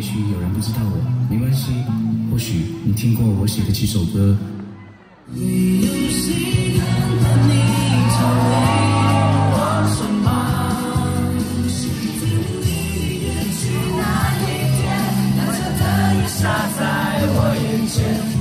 也许有人不知道我，没关系，或许你听过我写的几首歌。你用心看看你成为我什么？是你远去那一天，蓝色的雨洒在我眼前。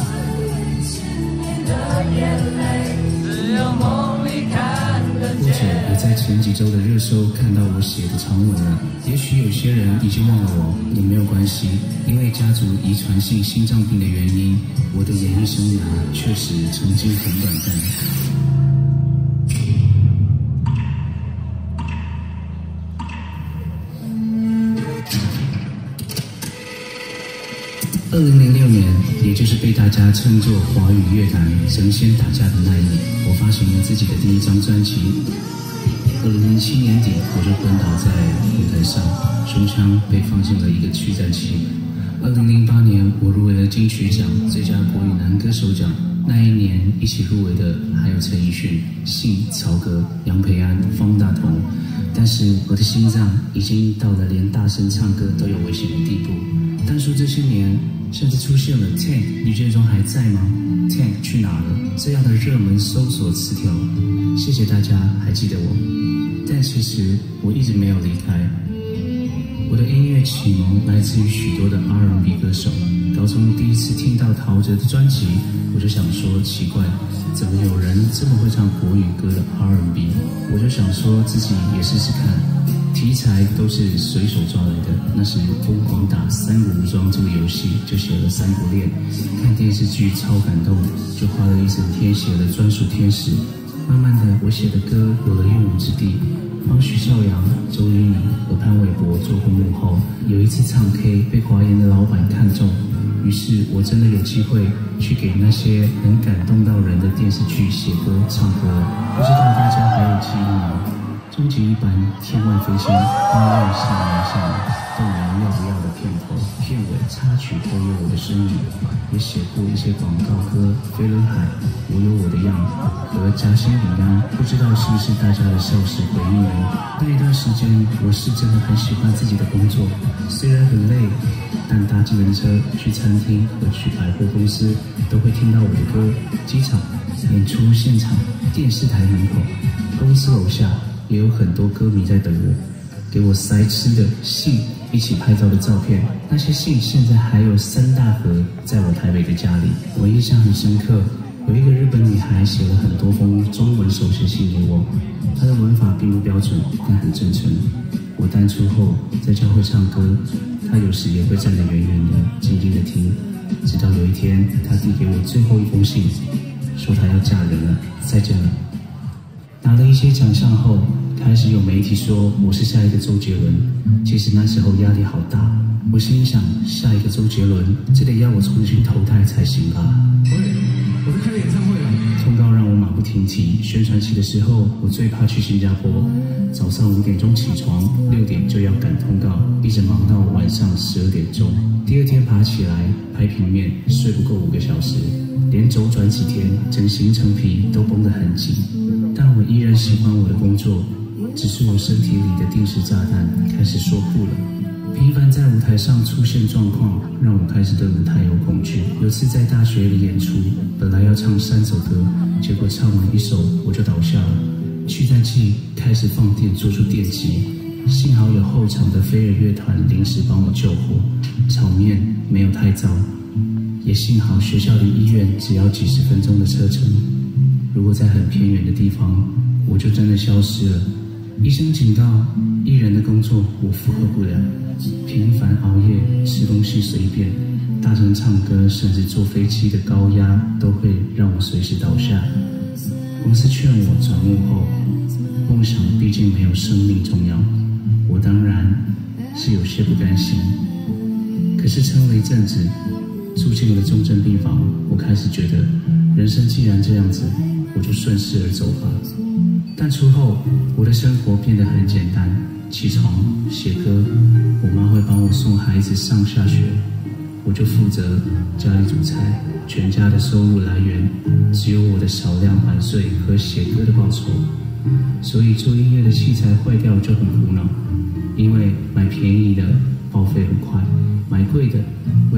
你的眼泪，只有梦里看得见。或者也在前几周的热搜看到我写的长文了。也许有些人已经忘了我，也没有关系，因为家族遗传性心脏病的原因，我的演艺生涯确实曾经很短暂。2006年，也就是被大家称作华语乐坛神仙打架的那一年，我发行了自己的第一张专辑。2007年底，我就昏倒在舞台上，胸腔被放进了一个去颤器。2008年，我入围了金曲奖最佳国语男歌手奖。那一年一起入围的还有陈奕迅、信、曹格、杨培安、方大同。但是我的心脏已经到了连大声唱歌都有危险的地步。单说这些年，甚至出现了 Tank 李建中还在吗？ Tank 去哪了？这样的热门搜索词条。谢谢大家还记得我，但其实我一直没有离开。我的音乐启蒙来自于许多的 R&B 歌手。高中第一次听到陶喆的专辑，我就想说奇怪，怎么有人这么会唱国语歌的 R&B？ 我就想说自己也试试看。题材都是随手抓来的，那时疯狂打《三国无双》这个游戏，就写了《三国恋》。看电视剧超感动，就花了一整天写了《专属天使》。慢慢的，我写的歌有了用武之地，帮许绍洋、周渝民和潘玮柏做过幕后。有一次唱 K 被华研的老板看中，于是我真的有机会去给那些能感动到人的电视剧写歌唱歌。不知道大家还有记忆吗？终极一班、天外飞仙、花样少年少女、动人要不要的片头、片尾插曲都有我的身影，也写过一些广告歌，飞轮海、我有我的样和夹心饼干，不知道是不是大家的笑时回忆呢？那一段时间，我是真的很喜欢自己的工作，虽然很累，但搭计程车、去餐厅和去百货公司都会听到我的歌。机场、演出现场、电视台门口、公司楼下。也有很多歌迷在等我，给我塞吃的、信一起拍照的照片。那些信现在还有3大盒在我台北的家里。我印象很深刻，有一个日本女孩写了很多封中文手写信给我，她的文法并不标准，但很真诚。我淡出后在教会唱歌，她有时也会站得远远的，静静的听。直到有一天，她递给我最后一封信，说她要嫁人了，再见了。拿了一些奖项后，开始有媒体说我是下一个周杰伦。其实那时候压力好大，我心想下一个周杰伦，这得要我重新投胎才行吧。喂，我在开演唱会啊！通告让我马不停蹄。宣传期的时候，我最怕去新加坡。早上5点钟起床，6点就要赶通告，一直忙到晚上12点钟。第二天爬起来拍平面，睡不够5个小时，连周转几天，整行程皮都绷得很紧。但我依然喜欢我的工作，只是我身体里的定时炸弹开始说不了。频繁在舞台上出现状况，让我开始对舞台有恐惧。有次在大学里演出，本来要唱3首歌，结果唱完1首我就倒下了。去颤器开始放电做出电击，幸好有后场的飞儿乐团临时帮我救火，场面没有太糟，也幸好学校离医院只要几10分钟的车程。如果在很偏远的地方，我就真的消失了。医生警告，艺人的工作我负荷不了，频繁熬夜、吃东西随便、大声唱歌，甚至坐飞机的高压都会让我随时倒下。公司劝我转幕后，梦想毕竟没有生命重要，我当然是有些不甘心。可是撑了一阵子，住进了重症病房，我开始觉得人生既然这样子，我就顺势而走吧。但出后，我的生活变得很简单，起床、写歌，我妈会帮我送孩子上下学，我就负责家里煮菜，全家的收入来源只有我的少量版税和写歌的报酬。所以做音乐的器材坏掉就很苦恼，因为买便宜的报废很快。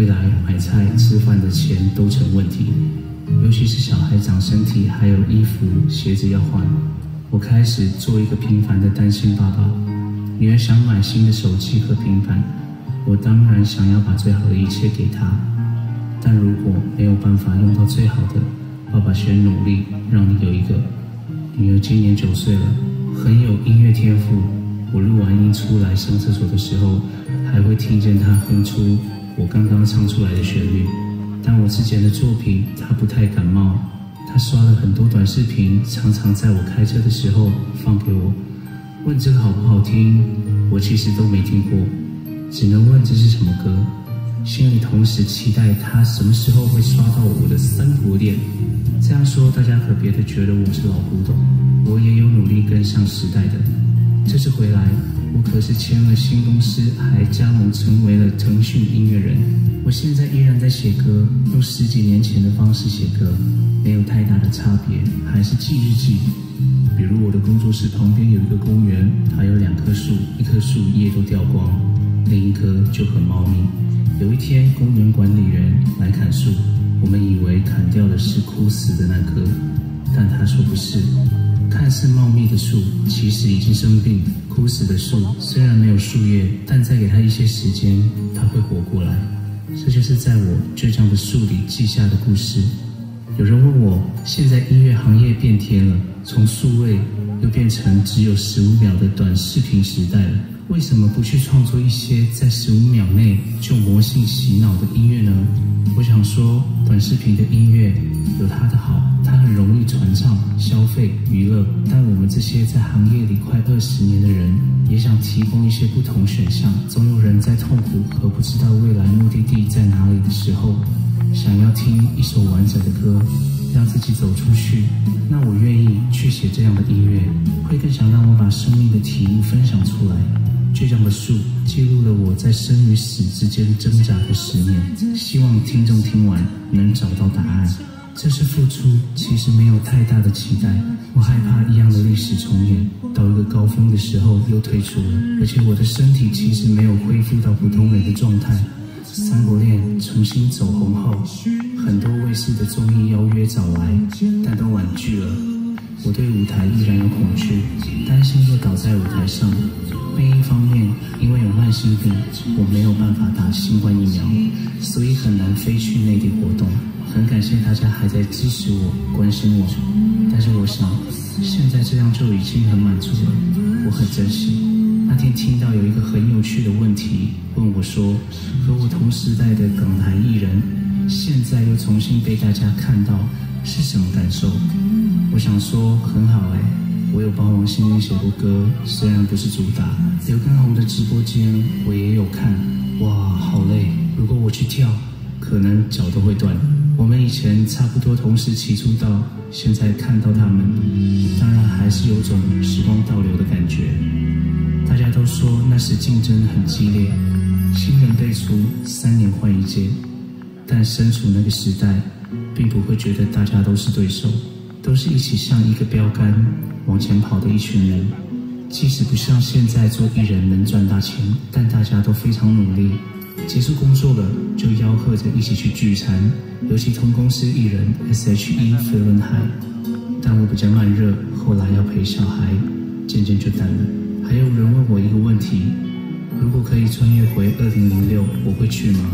未来买菜吃饭的钱都成问题，尤其是小孩长身体，还有衣服鞋子要换。我开始做一个平凡的单亲爸爸。女儿想买新的手机和平板，我当然想要把最好的一切给她。但如果没有办法用到最好的，爸爸选努力让你有一个。女儿今年9岁了，很有音乐天赋。我录完音出来上厕所的时候，还会听见她哼出我刚刚唱出来的旋律。但我之前的作品她不太感冒，她刷了很多短视频，常常在我开车的时候放给我，问这个好不好听，我其实都没听过，只能问这是什么歌，心里同时期待她什么时候会刷到我的三国恋。这样说大家可别的觉得我是老古董，我也有努力跟上时代的。这次回来，我可是签了新公司，还加盟成为了腾讯音乐人。我现在依然在写歌，用10几年前的方式写歌，没有太大的差别，还是记日记。比如我的工作室旁边有一个公园，它有2棵树，一棵树叶都掉光，另一棵就很茂密。有一天，公园管理员来砍树，我们以为砍掉的是枯死的那棵，但他说不是。看似茂密的树，其实已经生病。枯死的树虽然没有树叶，但再给它一些时间，它会活过来。这就是在我倔强的树里记下的故事。有人问我，现在音乐行业变天了，从数位又变成只有15秒的短视频时代了，为什么不去创作一些在15秒内就魔性洗脑的音乐呢？我想说，短视频的音乐有它的好，它很容易传唱、消费、娱乐，但我们这些在行业里快20年的人，也想提供一些不同选项。总有人在痛苦和不知道未来目的地在哪里的时候，想要听一首完整的歌，让自己走出去。那我愿意去写这样的音乐，会更想让我把生命的体悟分享出来。倔强的树记录了我在生与死之间挣扎的10年，希望听众听完能找到答案。这是付出，其实没有太大的期待。我害怕一样的历史重演，到一个高峰的时候又退出了，而且我的身体其实没有恢复到普通人的状态。三国恋重新走红后，很多卫视的综艺邀约找来，但都婉拒了。我对舞台依然有恐惧，担心又倒在舞台上。另一方面，因为有慢性病，我没有办法打新冠疫苗，所以很难飞去内地活动。很感谢大家还在支持我、关心我，但是我想，现在这样就已经很满足了，我很珍惜。那天听到有一个很有趣的问题，问我说，和我同时代的港台艺人，现在又重新被大家看到，是什么感受？我想说，很好我有帮王心凌写过歌，虽然不是主打。刘畊宏的直播间我也有看，哇，好累！如果我去跳，可能脚都会断。我们以前差不多同时期出道，现在看到他们，当然还是有种时光倒流的感觉。大家都说那时竞争很激烈，新人辈出，3年换一届。但身处那个时代，并不会觉得大家都是对手，都是一起像一个标杆往前跑的一群人。即使不像现在做艺人能赚大钱，但大家都非常努力。结束工作了，就吆喝着一起去聚餐，尤其同公司艺人 SHE 飞轮海。但我比较慢热，后来要陪小孩，渐渐就淡了。还有人问我一个问题，如果可以穿越回2006，我会去吗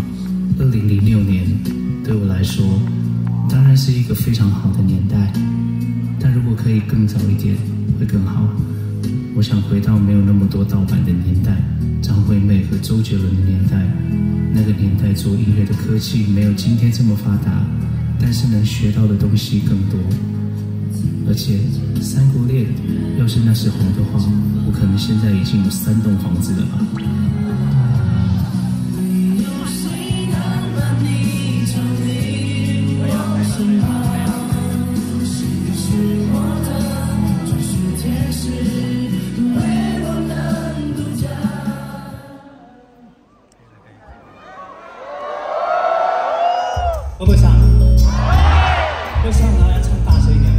？2006年对我来说当然是一个非常好的年代，但如果可以更早一点会更好。我想回到没有那么多盗版的年代，张惠妹和周杰伦的年代。那个年代做音乐的科技没有今天这么发达，但是能学到的东西更多。而且三国恋要是那时红的话，我可能现在已经有3栋房子了吧。 会不会唱？会唱的要唱大声一点。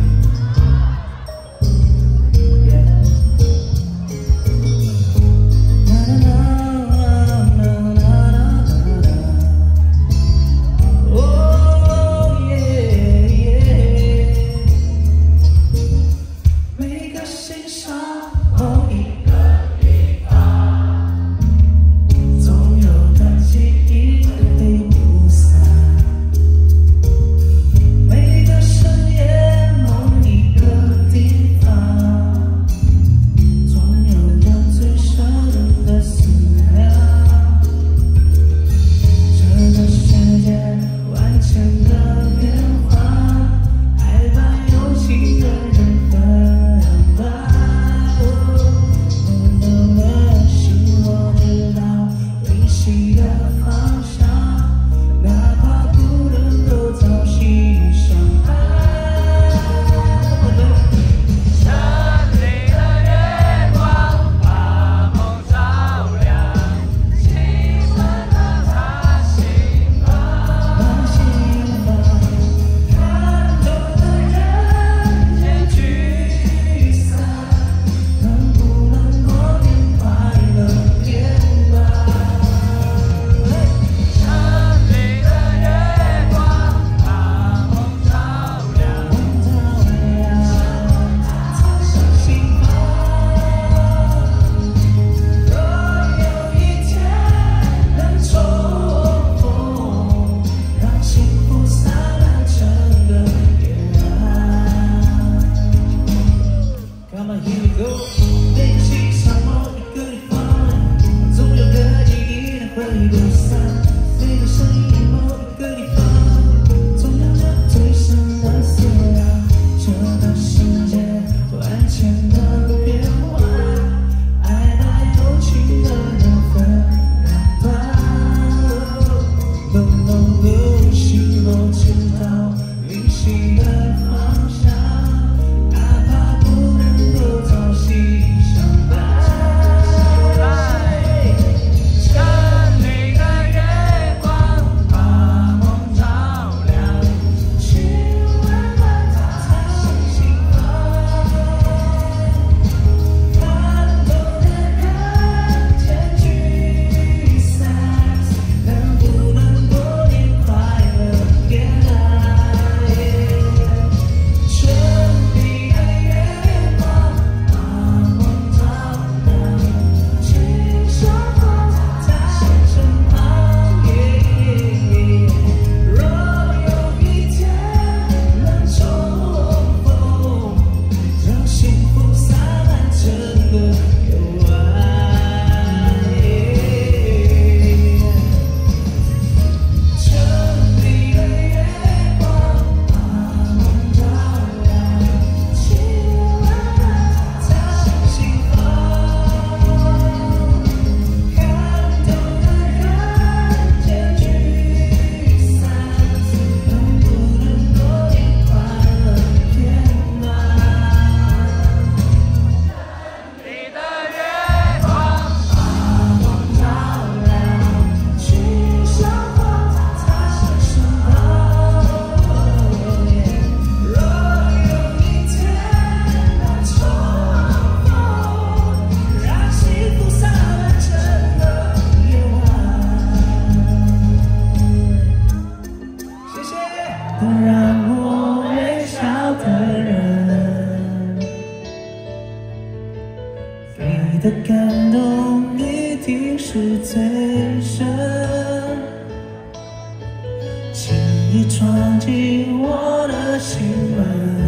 进我的心门。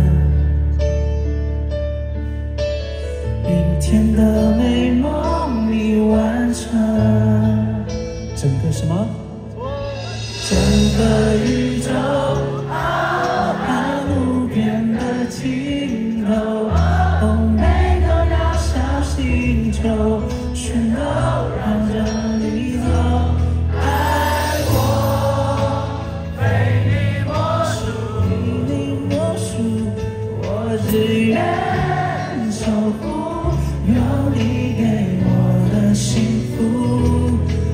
明天的美梦已完成。整个什么？整个宇宙，和无边的尽头，每个渺小星球，全都绕着你走。爱我，非你莫属，非你莫属，我只愿守护，有你给我的幸福。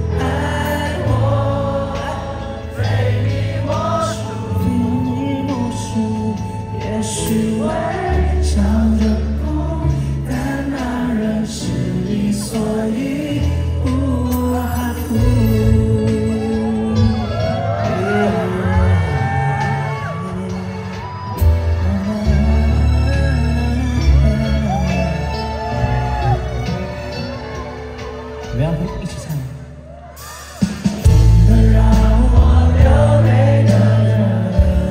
是微笑的哭，但那仍是你，所以不怕哭。我们要一起唱。让我流泪的人。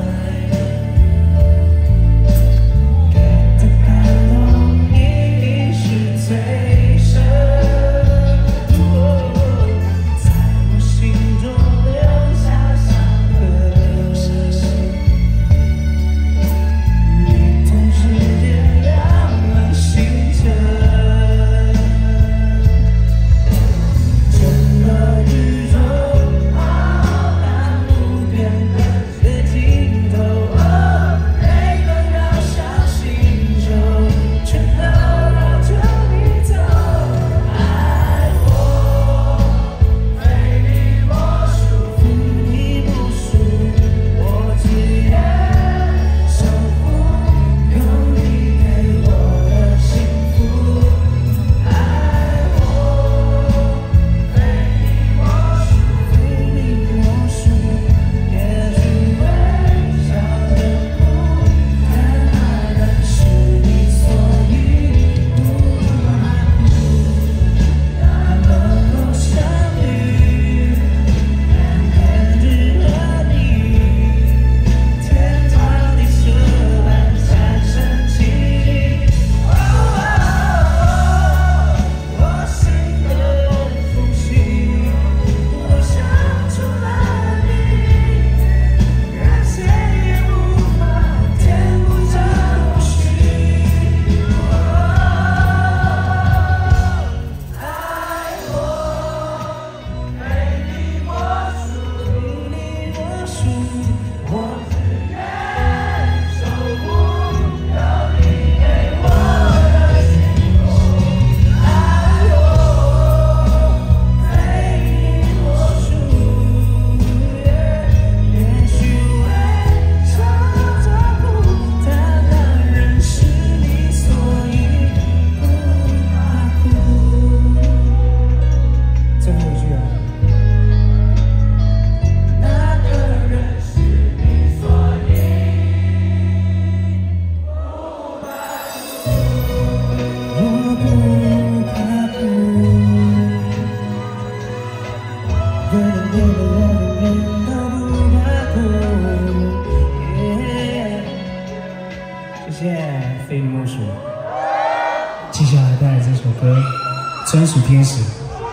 谢谢非你莫属。接下来带来这首歌《专属天使》，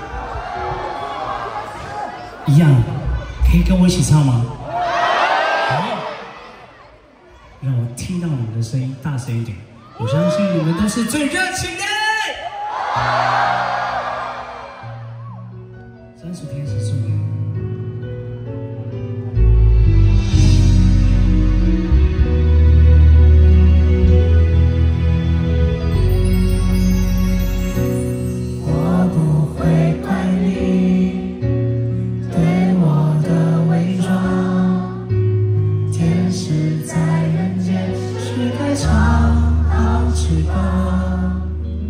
一样，可以跟我一起唱吗？好，让我听到你们的声音大声一点。我相信你们都是最热情的。专属天使送给你。 翅膀，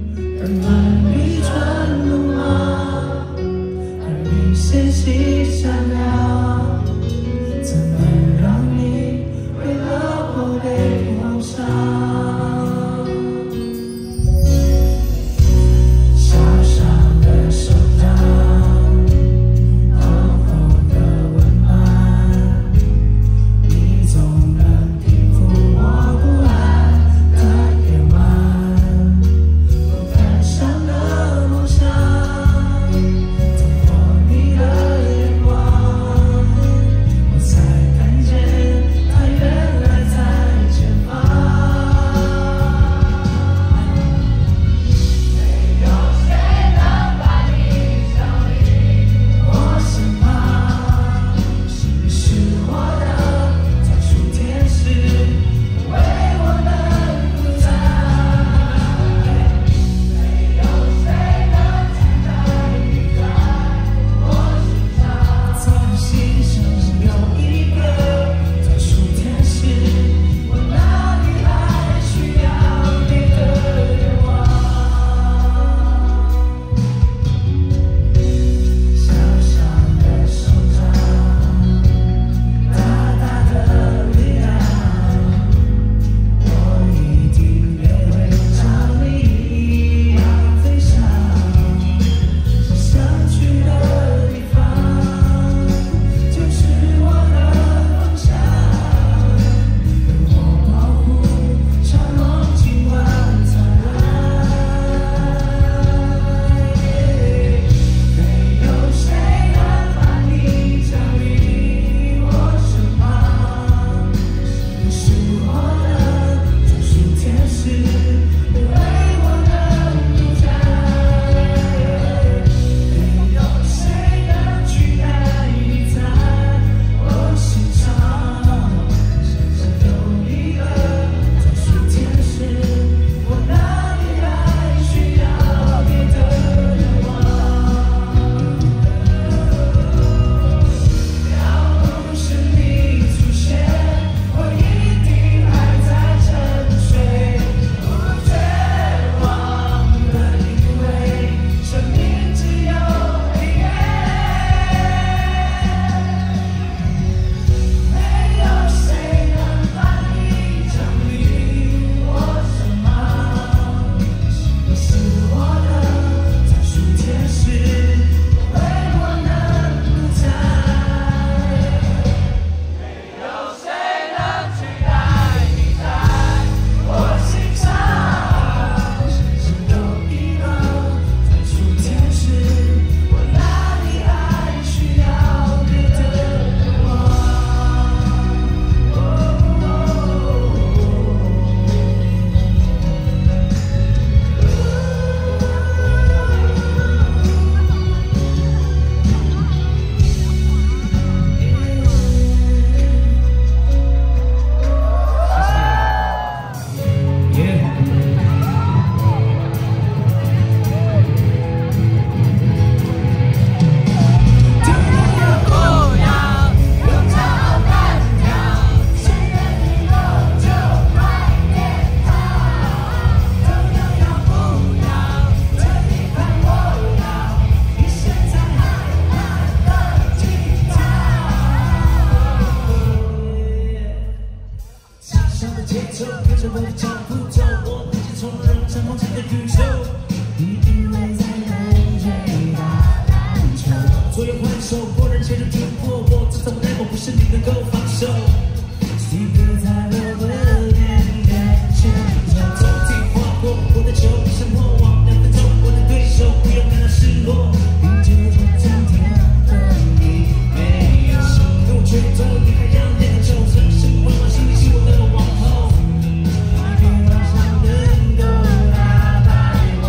我不是你能够放手。你刻在我的脸的前头，从地划过我的球，像魔王2分钟，我的对手不用感到失落。就这今天和你没有深入决斗，你还让脸的丑，像是往往心里是我的王后。别让伤能够打败我。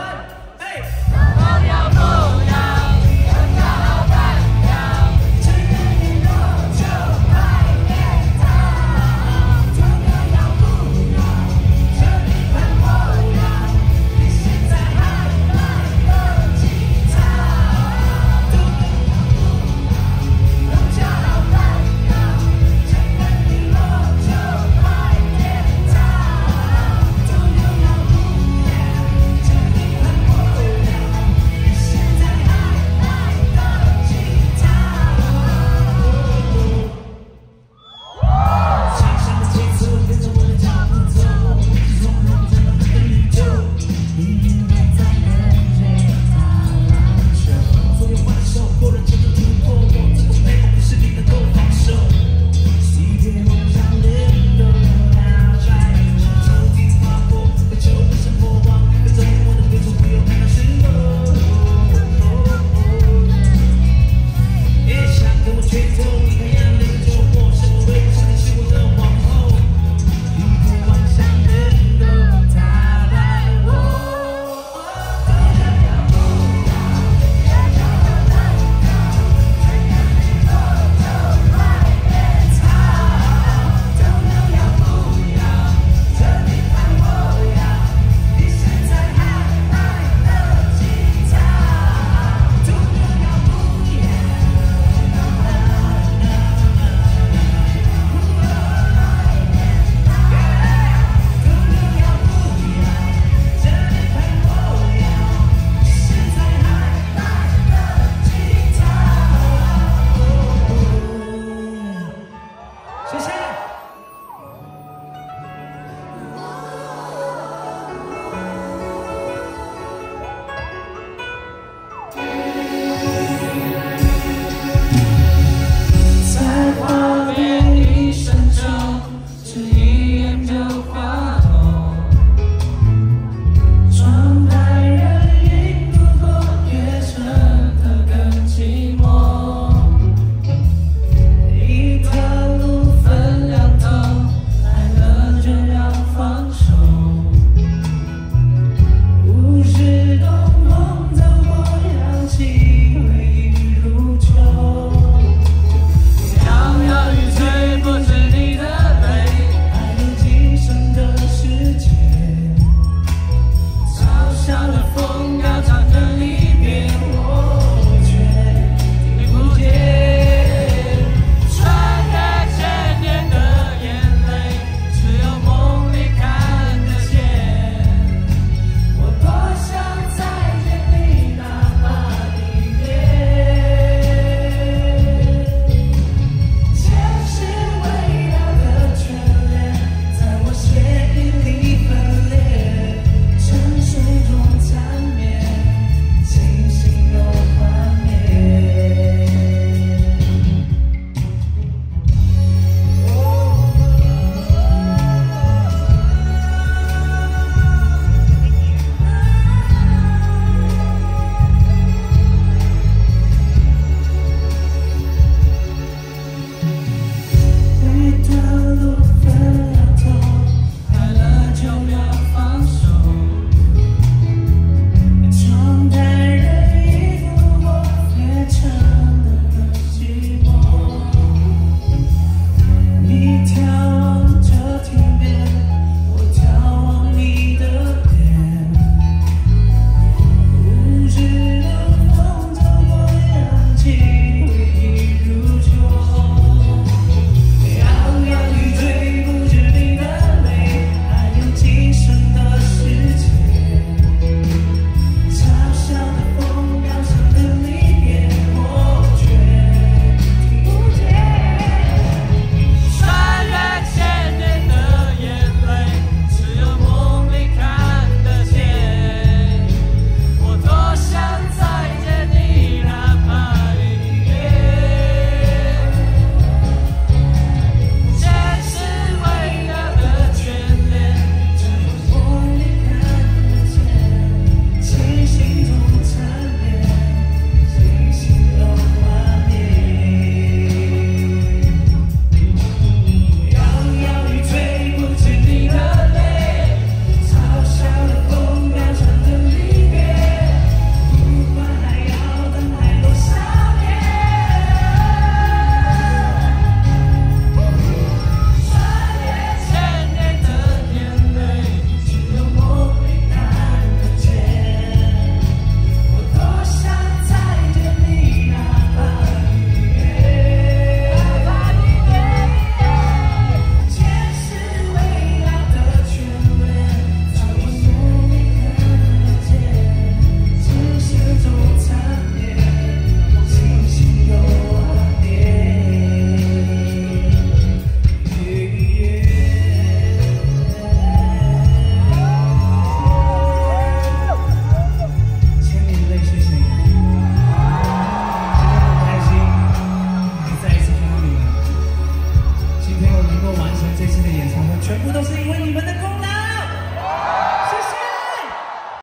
我要不要很高半秒？只愿意多久快点？ 够完成这次的演唱会，全部都是因为你们的功劳。